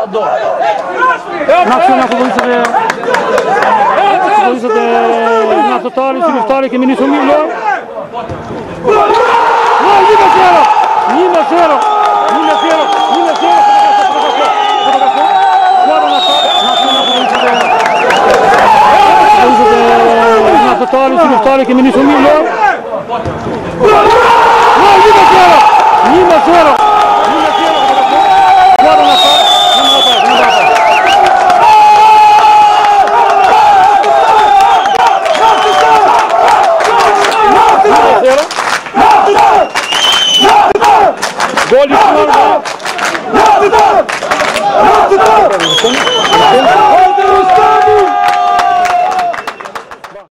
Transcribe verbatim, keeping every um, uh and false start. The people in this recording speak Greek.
Άντο. Να ξαναφοβήσετε. Φοβήσετε να το τάρει, συλληφτάρει και μείνει στο μήλο. Νίμε σέρο, νίμε σέρο, νίμε σέρο, νίμε σέρο. Να το τάρει, συλληφτάρει και μείνει στο μήλο. Νίμε σέρο, νίμε σέρο. Gol de